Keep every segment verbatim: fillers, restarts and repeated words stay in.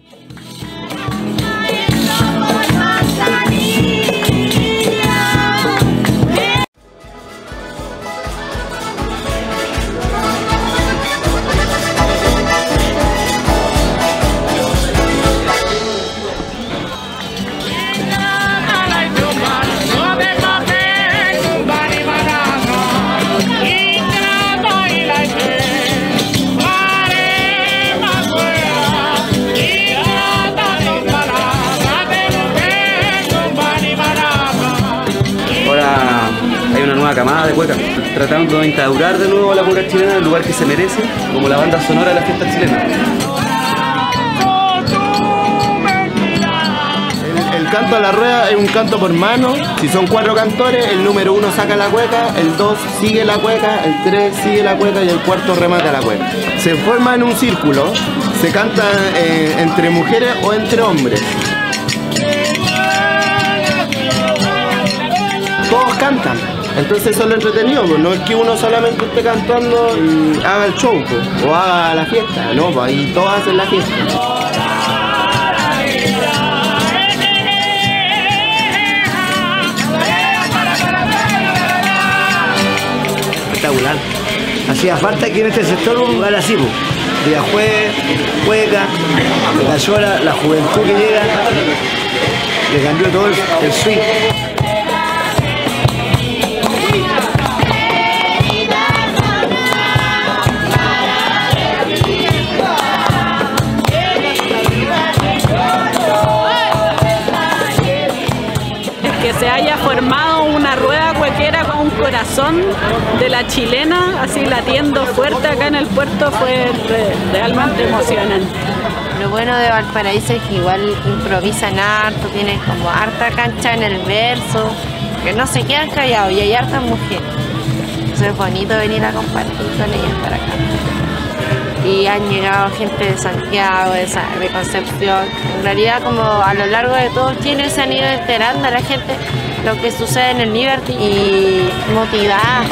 Hay una nueva camada de cuecas tratando de instaurar de nuevo a la cueca chilena en el lugar que se merece, como la banda sonora de la fiesta chilena. El, el canto a la rueda es un canto por mano. Si son cuatro cantores, el número uno saca la cueca, el dos sigue la cueca, el tres sigue la cueca y el cuarto remata la cueca. Se forma en un círculo, se canta eh, entre mujeres o entre hombres. Todos cantan, entonces eso es lo entretenido, pues. No es que uno solamente esté cantando y haga el show, pues, o haga la fiesta, no, pues ahí todos hacen la fiesta. Espectacular. Hacía falta que en este sector un lugar así, pues. Villajuez, cueca, la llora, la juventud que llega, le cambió todo el, el swing. Que se haya formado una rueda cuequera con un corazón de la chilena así latiendo fuerte acá en el puerto fue re, realmente emocionante. Lo bueno de Valparaíso es que igual improvisan harto, tienen como harta cancha en el verso, que no se quedan callados y hay hartas mujeres. Entonces es bonito venir a compartir con ellas para acá. Y han llegado gente de Santiago, de, de Concepción. En realidad, como a lo largo de todo Chile se han ido enterando a la gente lo que sucede en el Liberty y motivados.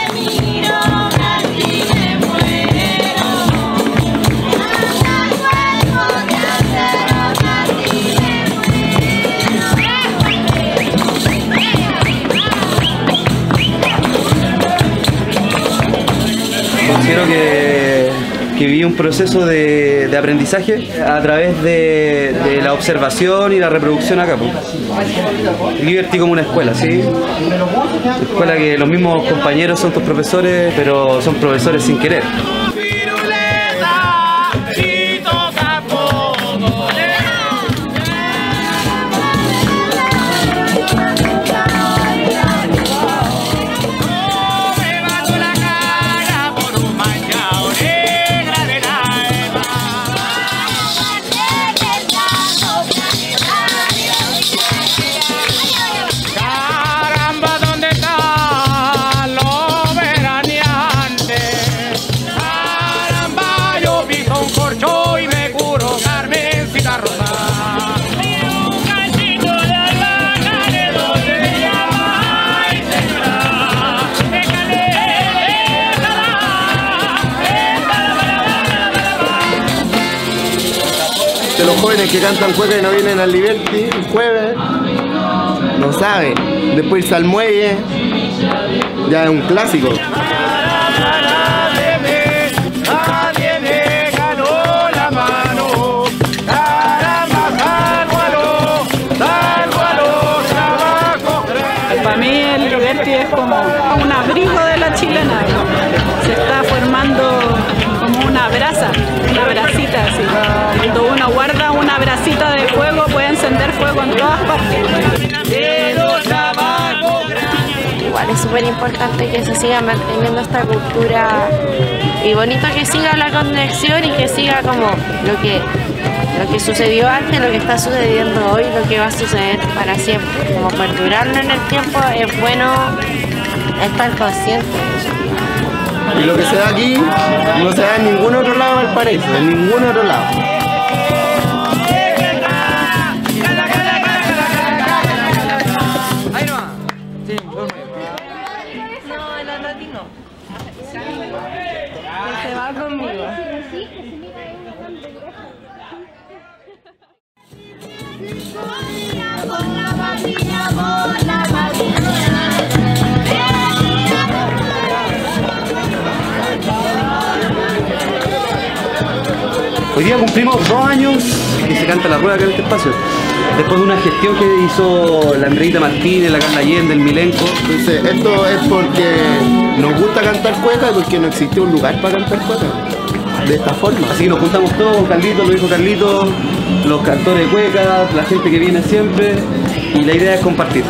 Considero que, que viví un proceso de, de aprendizaje a través de, de la observación y la reproducción acá. Pues. Liberty como una escuela, ¿sí? Escuela que los mismos compañeros son tus profesores, pero son profesores sin querer. De los jóvenes que cantan cueca y no vienen al Liberty el jueves, no saben. Después irse al muelle, ya es un clásico. Para mí el Liberty es como un abrigo de la chilena, ¿no? Se está formando como una brasa, una brasita así. Cuando uno guarda una brasita de fuego puede encender fuego en todas partes. Igual es súper importante que se siga manteniendo esta cultura y bonito que siga la conexión y que siga como lo que, lo que sucedió antes, lo que está sucediendo hoy, lo que va a suceder para siempre. Como perdurarlo en el tiempo es bueno estar consciente. Y lo que se da aquí no se da en ningún otro lado del Valparaíso, en ningún otro lado. No, el latino. Se va conmigo. Hoy día cumplimos dos años que se canta la rueda acá en este espacio. Después de una gestión que hizo la Andreita Martínez, la Carla Allende, el Milenco. Entonces, esto es porque nos gusta cantar cueca y porque no existe un lugar para cantar cueca de esta forma. Así que nos juntamos todos con Carlitos, lo dijo Carlitos, los cantores de cueca, la gente que viene siempre, y la idea es compartir.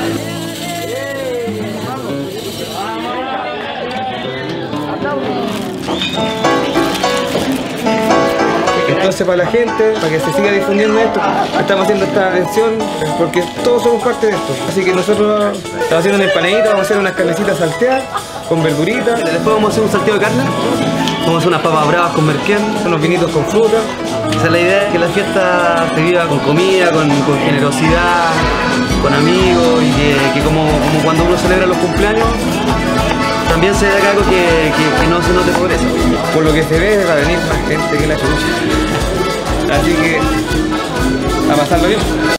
Entonces, para la gente, para que se siga difundiendo esto, estamos haciendo esta atención porque todos somos parte de esto. Así que nosotros estamos haciendo una empanadita, vamos a hacer unas carnecitas salteadas con verduritas. Después vamos a hacer un salteo de carne, vamos a hacer unas papas bravas con merquén, Unos vinitos con fruta. Esa es la idea, que la fiesta se viva con comida, con, con generosidad, con amigos, y que, que como, como cuando uno celebra los cumpleaños, también se haga algo que, que, que no se note pobreza. Por lo que se ve, va a venir más gente que la chucha. Así que a pasarlo bien.